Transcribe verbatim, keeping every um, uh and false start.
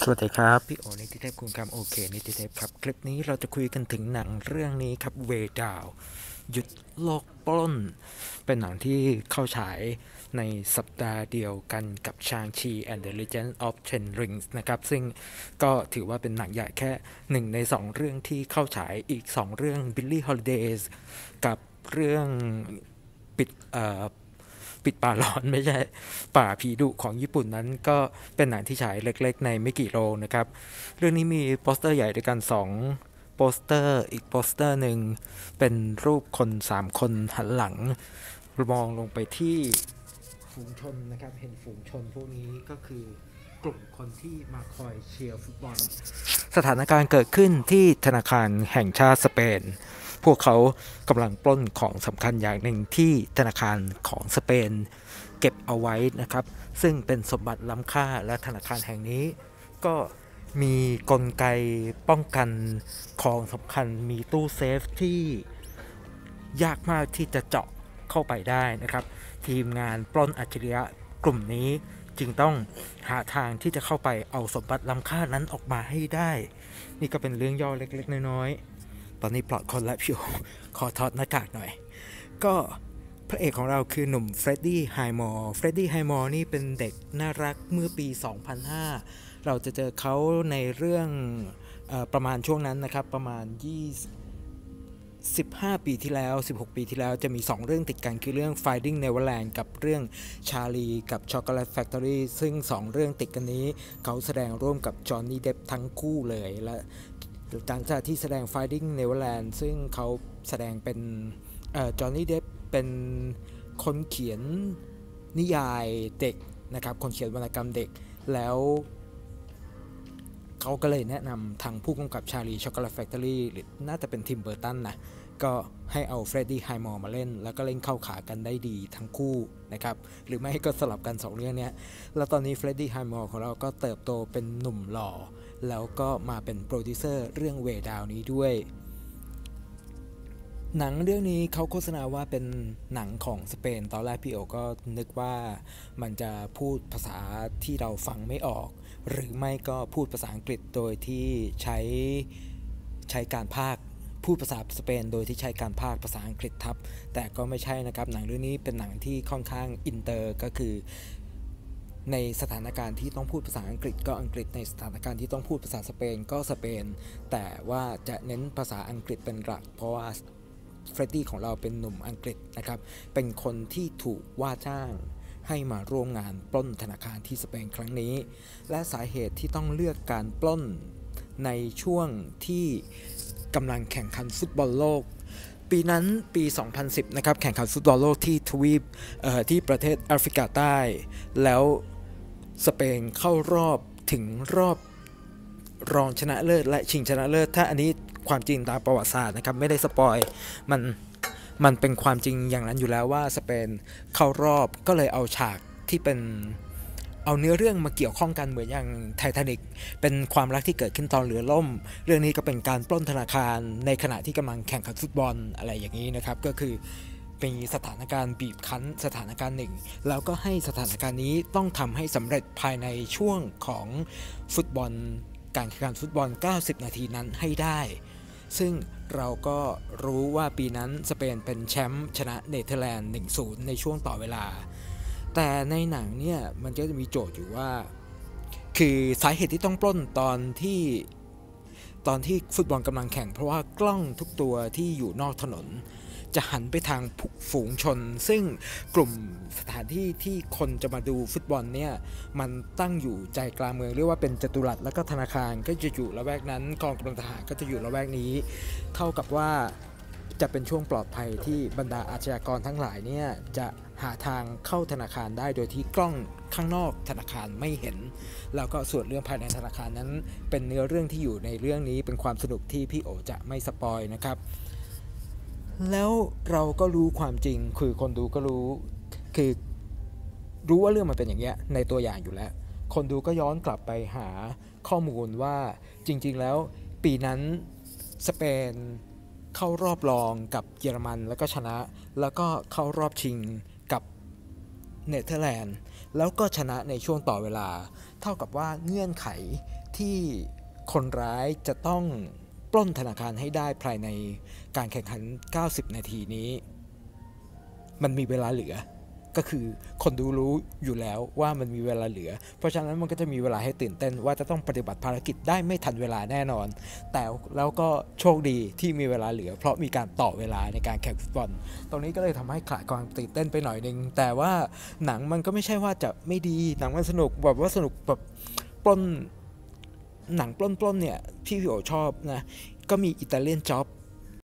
สวัสดีครับพี่โอนิติเทพคุณคำโอเคนิติเทพครับคลิปนี้เราจะคุยกันถึงหนังเรื่องนี้ครับเวดาวหยุดโลกปล้นเป็นหนังที่เข้าฉายในสัปดาห์เดียวกันกับ Shang-Chi and the Legend of Ten Rings นะครับซึ่งก็ถือว่าเป็นหนังใหญ่แค่หนึ่งในสองเรื่องที่เข้าฉายอีกสองเรื่อง Billy Holidays กับเรื่องปิดเอ่อ ปิดป่าร้อนไม่ใช่ป่าผีดุของญี่ปุ่นนั้นก็เป็นหนังที่ฉายเล็กๆในไม่กี่โรงนะครับเรื่องนี้มีโปสเตอร์ใหญ่ด้วยกันสองโปสเตอร์อีกโปสเตอร์หนึ่งเป็นรูปคนสามคนหันหลังมองลงไปที่ฝูงชนนะครับเห็นฝูงชนพวกนี้ก็คือกลุ่มคนที่มาคอยเชียร์ฟุตบอลสถานการณ์เกิดขึ้นที่ธนาคารแห่งชาติสเปนพวกเขากำลังปล้นของสำคัญอย่างหนึ่งที่ธนาคารของสเปนเก็บเอาไว้นะครับซึ่งเป็นสมบัติล้ำค่าและธนาคารแห่งนี้ก็มีกลไกป้องกันของสำคัญมีตู้เซฟที่ยากมากที่จะเจาะเข้าไปได้นะครับทีมงานปล้นอัจฉริยะกลุ่มนี้จึงต้องหาทางที่จะเข้าไปเอาสมบัติล้ำค่านั้นออกมาให้ได้นี่ก็เป็นเรื่องย่อเล็กๆน้อยๆตอนนี้ปลอดคนและพี่โอขอถอดหน้ากากหน่อยก็พระเอกของเราคือหนุ่มเฟรดดี้ไฮมอร์เฟรดดี้ไฮมอร์นี่เป็นเด็กน่ารักเมื่อปี สองพันห้า เราจะเจอเขาในเรื่องเออประมาณช่วงนั้นนะครับประมาณยี่สิบ สิบห้า ปีที่แล้ว สิบหก ปีที่แล้วจะมีสองเรื่องติดกันคือเรื่อง Finding Neverland กับเรื่อง Charlie กับ Chocolate Factory ซึ่งสองเรื่องติดกันนี้เขาแสดงร่วมกับจอห์นนี่เดปทั้งคู่เลยและหลังจากที่แสดง Finding Neverland ซึ่งเขาแสดงเป็นจอห์นนี่เดปเป็นคนเขียนนิยายเด็กนะครับคนเขียนวรรณกรรมเด็กแล้วเขาก็เลยแนะนำทางผู้กำกับชาลีช็อกโกแลตแฟคทอรี่หรือน่าจะเป็นทิมเบอร์ตันนะก็ให้เอาเฟรดดี้ไฮมอร์มาเล่นแล้วก็เล่นเข้าขากันได้ดีทั้งคู่นะครับหรือไม่ก็สลับกันสองเรื่องนี้แล้วตอนนี้เฟรดดี้ไฮมอร์ของเราก็เติบโตเป็นหนุ่มหล่อแล้วก็มาเป็นโปรดิวเซอร์เรื่องเวดาวนี้ด้วยหนังเรื่องนี้เขาโฆษณาว่าเป็นหนังของสเปนตอนแรกพี่โอก็นึกว่ามันจะพูดภาษาที่เราฟังไม่ออกหรือไม่ก็พูดภาษาอังกฤษโดยที่ใช้ใช้การพากย์พูดภาษาสเปนโดยที่ใช้การพากย์ภาษาอังกฤษทับแต่ก็ไม่ใช่นะครับหนังเรื่องนี้เป็นหนังที่ค่อนข้างอินเตอร์ก็คือในสถานการณ์ที่ต้องพูดภาษาอังกฤษก็อังกฤษในสถานการณ์ที่ต้องพูดภาษาสเปนก็สเปนแต่ว่าจะเน้นภาษาอังกฤษเป็นหลักเพราะว่าเฟรดดี้ของเราเป็นหนุ่มอังกฤษนะครับเป็นคนที่ถูกว่าจ้างให้มาร่วมงานปล้นธนาคารที่สเปนครั้งนี้และสาเหตุที่ต้องเลือกการปล้นในช่วงที่กำลังแข่งขันฟุตบอลโลกปีนั้นปี สองพันสิบ นะครับแข่งขันฟุตบอลโลกที่ทวีปที่ประเทศแอฟริกาใต้แล้วสเปนเข้ารอบถึงรอบรองชนะเลิศและชิงชนะเลิศถ้าอันนี้ความจริงตามประวัติศาสตร์นะครับไม่ได้สปอยมันมันเป็นความจริงอย่างนั้นอยู่แล้วว่าสเปนเข้ารอบก็เลยเอาฉากที่เป็นเอาเนื้อเรื่องมาเกี่ยวข้องกันเหมือนอย่างไททานิกเป็นความรักที่เกิดขึ้นตอนเรือล่มเรื่องนี้ก็เป็นการปล้นธนาคารในขณะที่กำลังแข่งขันฟุตบอลอะไรอย่างนี้นะครับก็คือเป็นสถานการณ์บีบคั้นสถานการณ์หนึ่งแล้วก็ให้สถานการณ์นี้ต้องทำให้สำเร็จภายในช่วงของฟุตบอลการแข่งขันฟุตบอลเก้าสิบนาทีนั้นให้ได้ซึ่งเราก็รู้ว่าปีนั้นสเปนเป็นแชมป์ชนะเนเธอร์แลนด์ หนึ่งศูนย์ ในช่วงต่อเวลาแต่ในหนังเนี่ยมันก็จะมีโจทย์อยู่ว่าคือสาเหตุที่ต้องปล้นตอนที่ตอนที่ฟุตบอลกำลังแข่งเพราะว่ากล้องทุกตัวที่อยู่นอกถนนจะหันไปทางฝูงชนซึ่งกลุ่มสถานที่ที่คนจะมาดูฟุตบอลเนี่ยมันตั้งอยู่ใจกลางเมืองเรียกว่าเป็นจัตุรัสแล้วก็ธนาคารก็จะอยู่ละแวกนั้นกองกำลังทหารก็จะอยู่ละแวกนี้เท่ากับว่าจะเป็นช่วงปลอดภัยที่บรรดาอาชญากรทั้งหลายเนี่ยจะหาทางเข้าธนาคารได้โดยที่กล้องข้างนอกธนาคารไม่เห็นแล้วก็ส่วนเรื่องภายในธนาคารนั้นเป็นเนื้อเรื่องที่อยู่ในเรื่องนี้เป็นความสนุกที่พี่โอจะไม่สปอยนะครับแล้วเราก็รู้ความจริงคือคนดูก็รู้คือรู้ว่าเรื่องมันเป็นอย่างเงี้ยในตัวอย่างอยู่แล้วคนดูก็ย้อนกลับไปหาข้อมูลว่าจริงๆแล้วปีนั้นสเปนเข้ารอบรองกับเยอรมันแล้วก็ชนะแล้วก็เข้ารอบชิงกับเนเธอร์แลนด์แล้วก็ชนะในช่วงต่อเวลาเท่ากับว่าเงื่อนไขทที่คนร้ายจะต้องปล้นธนาคารให้ได้ภายในการแข่งขันเก้าสิบนาทีนี้มันมีเวลาเหลือก็คือคนดูรู้อยู่แล้วว่ามันมีเวลาเหลือเพราะฉะนั้นมันก็จะมีเวลาให้ตื่นเต้นว่าจะต้องปฏิบัติภารกิจได้ไม่ทันเวลาแน่นอนแต่แล้วก็โชคดีที่มีเวลาเหลือเพราะมีการต่อเวลาในการแข่งฟุตบอลตรงนี้ก็เลยทำให้ขาดความตื่นเต้นไปหน่อยนึงแต่ว่าหนังมันก็ไม่ใช่ว่าจะไม่ดีหนังมันสนุกแบบว่าสนุกแบบปล้นหนังปล้นๆเนี่ยที่พี่โอชอบนะก็มีอิตาเลียนจ็อบ